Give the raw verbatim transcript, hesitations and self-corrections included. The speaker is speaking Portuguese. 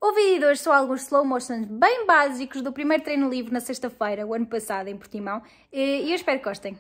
O vídeo de hoje são alguns slow motions bem básicos do primeiro treino livre na sexta-feira, o ano passado, em Portimão, e eu espero que gostem.